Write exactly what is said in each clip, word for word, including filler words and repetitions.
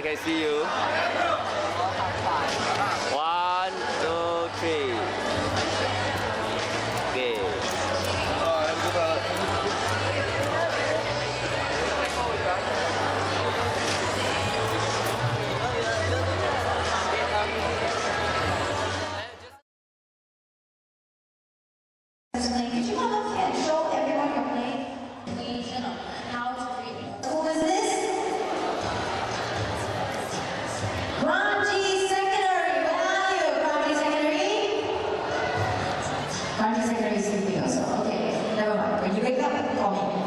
can see you. One, two, three. Okay. Could you come up and show everyone your play? Please, you know, how to read. Who is this? Kranji Secondary. Where are you, Kranji Secondary? Kranji Secondary is sleeping also. Okay, never mind. When you wake up, call me.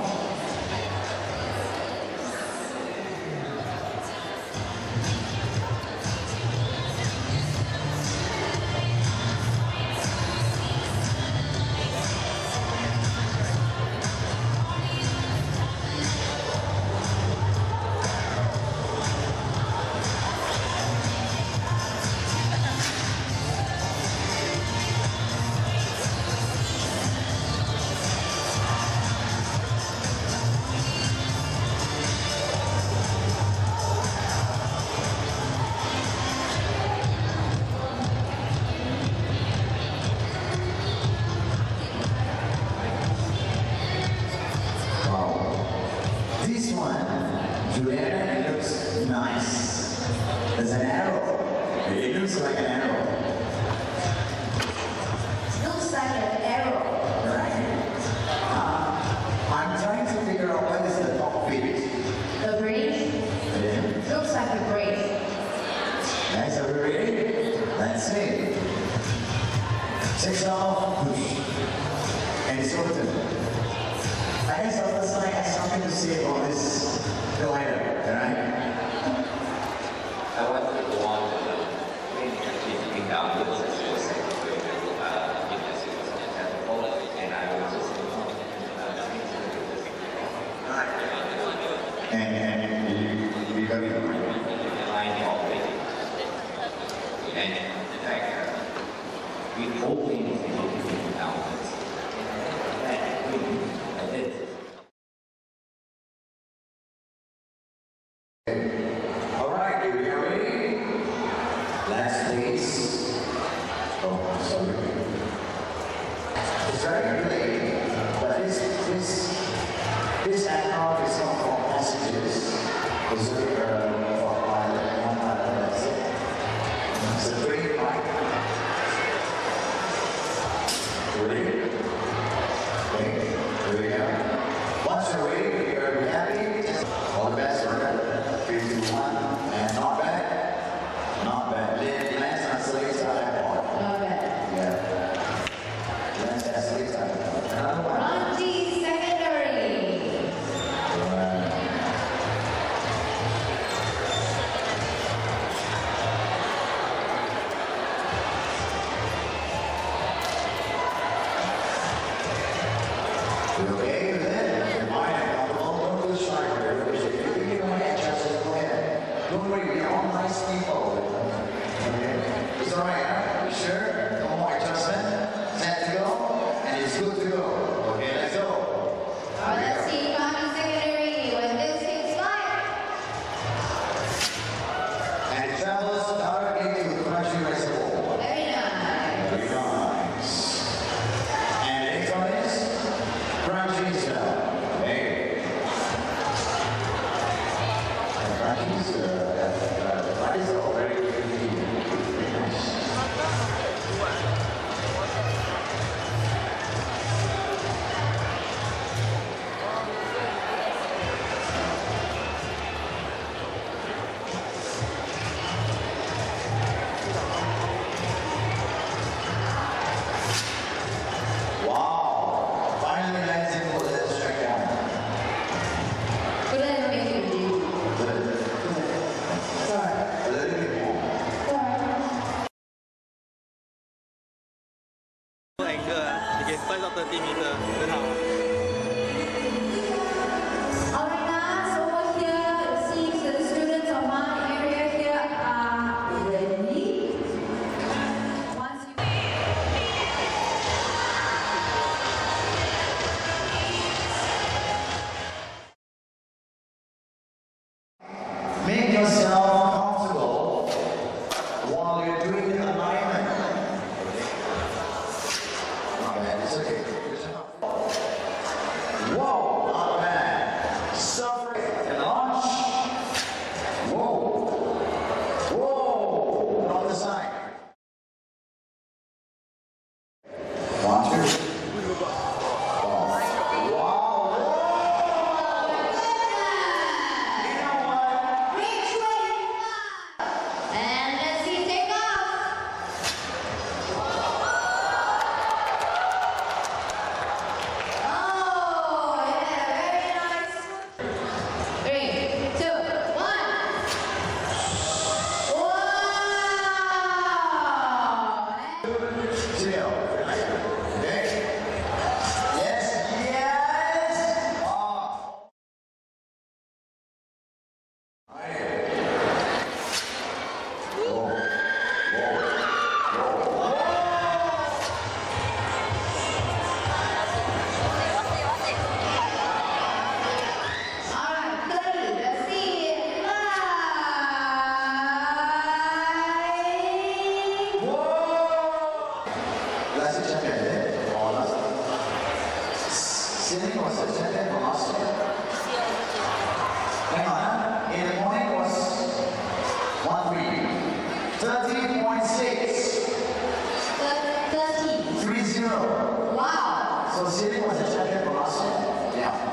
This one, Juliana, looks nice. There's an arrow. It looks like an arrow. Looks like an arrow. Right? Uh, I'm trying to figure out what is the top bit. The braid? Yeah. Looks like a braid. Nice, are we ready? Let's see. Six off, push. And it's open. I guess on the side has something to say about this glider, right? I want to go on to the main keeping down the process uh, and I will just And, and you, you got it. line operating. And in fact, we hoping to keep down. All right, here we are ready. Last place. Oh, sorry. It's very late, but this this this aircraft is not for passengers. It's uh, for pilot, one pilot. That's it. It's a great flight. Ready? Okay, here we go. Once you're ready, you're happy. All the best, right? Three, two, one, and not bad. Not bad. Lance translates out that part. Not bad. Yeah. Lance translates out that part. Another one. Kranji Secondary. Right. You okay with it? You're fine. Don't do the shark here. If you want to adjust it, go ahead. Don't worry, we're all nice people. Okay? It's all right, huh? You sure? No more adjustment? Set to go? And it's good to go. Okay, let's go. All right, let's see Kranji Secondary when this thing's flying. And it travels directly to Kranji Reservoir. Very nice. Very nice. And the next one is Kranji Style. Hey. And Kranji's, uh, uh, Kranji's are very, very nice. Wow! Finally lands in for the straight down. Good at making you. Sorry. A little bit more. anchor, you can fly up thirty meters. Then how? Alright guys, over here it seems that the students of my area here are ready. Once you Make yourself One, two. Oh. Wow. You know what? And let's see, take off. Oh, yeah, very nice. Three, two, one. Wow. Two. Okay. Yes, yes. Oh. Right. Whoa. Whoa. Whoa. Whoa. All right, thirty, let's see. Five. Whoa. Last champion, eh? Oh, last. Sailing was the champion for last year. Hang on, huh? In the morning was one three. thirty point six. Thirty. three zero. Wow. So Sailing was the champion for last year. Yeah.